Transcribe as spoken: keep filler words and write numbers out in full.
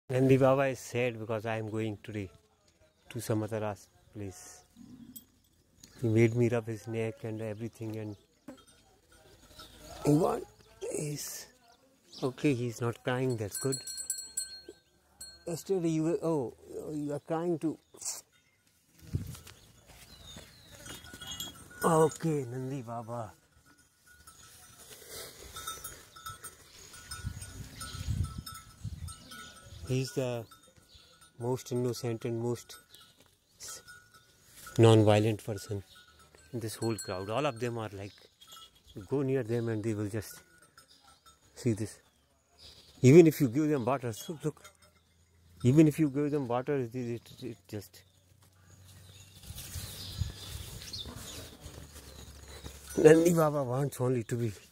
Nandi Baba is sad because I am going today to some other place. He made me rub his neck and everything, and what is okay? He's not crying. That's good. Yesterday you were oh you are crying too. Okay, Nandi Baba. He's the most innocent and most non-violent person in this whole crowd. All of them are like, you go near them and they will just see this. Even if you give them water, look, look. Even if you give them water, it, it, it just. Nandi Baba wants only to be